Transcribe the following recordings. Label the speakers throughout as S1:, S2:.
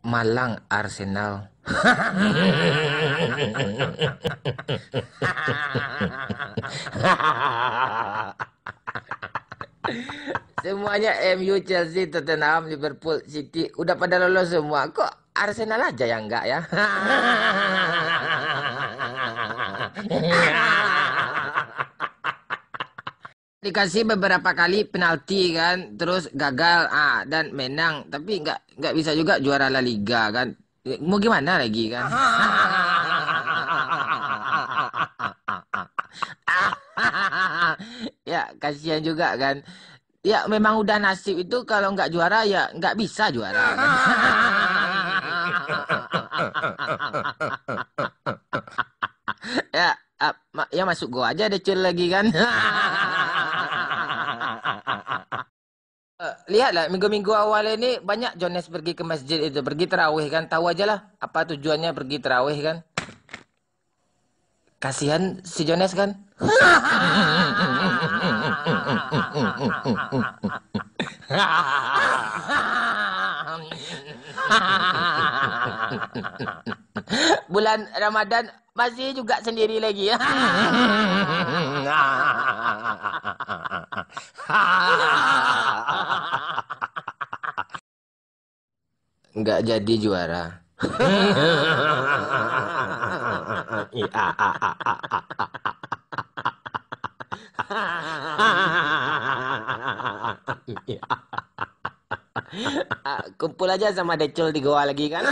S1: Malang Arsenal. Semuanya MU, Chelsea, Tottenham, Liverpool, City udah pada lolos semua. Kok Arsenal aja yang enggak ya? Dikasih beberapa kali penalti kan, terus gagal dan menang, tapi nggak bisa juga juara La Liga kan. Mau gimana lagi kan? Ya kasihan juga kan. Ya memang udah nasib itu kalau nggak juara ya nggak bisa juara kan. Ya, ya masuk gua aja Decul lagi kan. Lihatlah minggu-minggu awal ini banyak Jones pergi ke masjid itu, pergi terawih kan. Tahu aja lah apa tujuannya pergi terawih kan. Kasihan si Jones kan. Bulan Ramadan masih juga sendiri lagi ya. Nggak jadi juara. Kumpul aja sama Decul di goa lagi kan.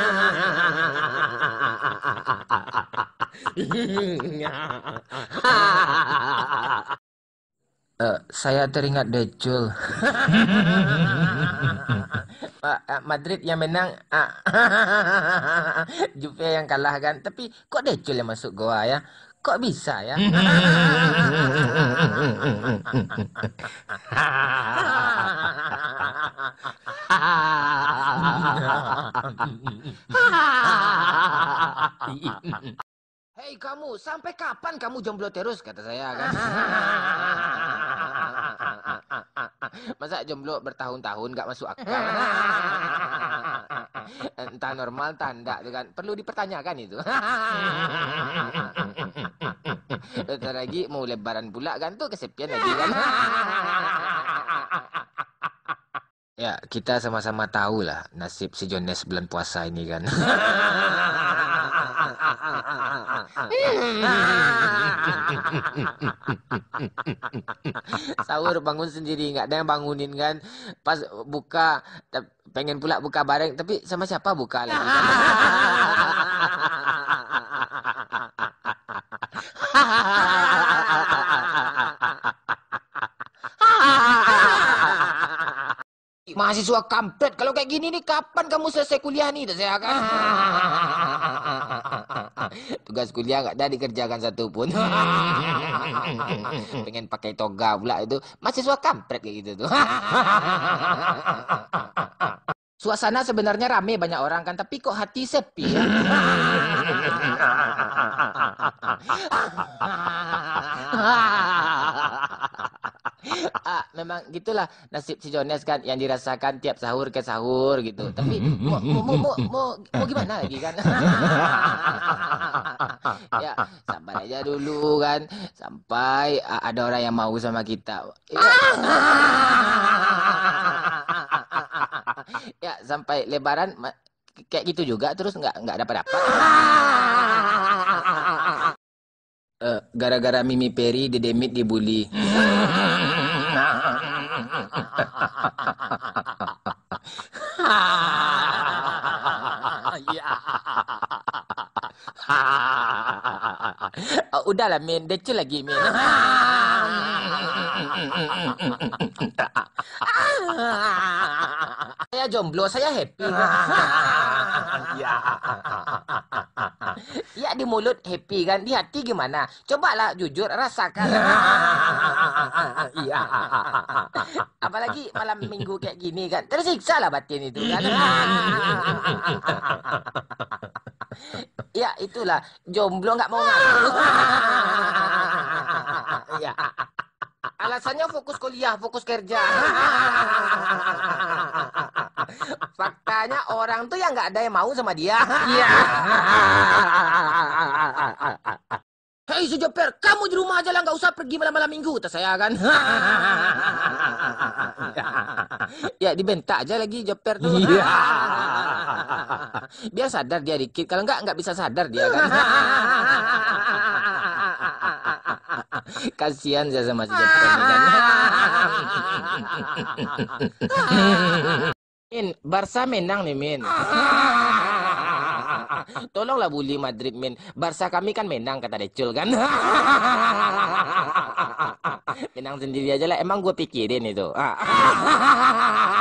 S1: Saya teringat Decul. Madrid yang menang, Juve yang kalah kan. Tapi kok Decul yang masuk goa ya? Kok bisa ya? Hei kamu, sampai kapan kamu jomblo terus? Kata saya kan. Masa jomblo bertahun-tahun gak masuk akal? Entah normal, entah enggak tuh kan. Perlu dipertanyakan itu. Bentar lagi mau lebaran pula kan tuh kesepian lagi kan. Ya, kita sama-sama tahu lah nasib si Jones bulan puasa ini kan. Sahur bangun sendiri, nggak ada yang bangunin kan. Pas buka, pengen pula buka bareng, tapi sama siapa buka lagi kan? Mahasiswa kampret, kalau kayak gini nih kapan kamu selesai kuliah nih? Saya kan. Tugas kuliah nggak ada dikerjakan satu pun. Pengen pakai toga pula itu. Mahasiswa kampret kayak gitu tuh. Suasana sebenarnya rame banyak orang kan, tapi kok hati sepi ya? Memang gitulah nasib si Jones kan yang dirasakan tiap sahur ke sahur gitu. Tapi mau gimana lagi kan? Ya sabar aja dulu kan sampai ada orang yang mau sama kita. Ya, ya sampai Lebaran kayak gitu juga terus nggak dapat dapat. Gara-gara Mimi Peri, Dedemit dibully. Udahlah Min, Decul lagi Min. Saya jomblo, saya happy. Ya di mulut happy kan, di hati gimana? Cobalah jujur rasakan. Iya. Apalagi malam minggu kayak gini kan, tersiksa lah batin itu kan. Ya itulah jomblo nggak mau ngaku. Ya. Alasannya fokus kuliah, fokus kerja. Faktanya orang tuh yang nggak ada yang mau sama dia. Iya. Hei si Joper, kamu di rumah aja lah, nggak usah pergi malam-malam minggu, kata saya kan. Ya dibentak aja lagi Joper tuh. Iya. Biar sadar dia dikit, kalau nggak bisa sadar dia kan. Kasihan saya sama si Joper ini kan. Min, Barca menang nih Min. Tolonglah bully Madrid Min. Barca kami kan menang kata Decul kan. Menang sendiri aja lah. Emang gue pikirin itu.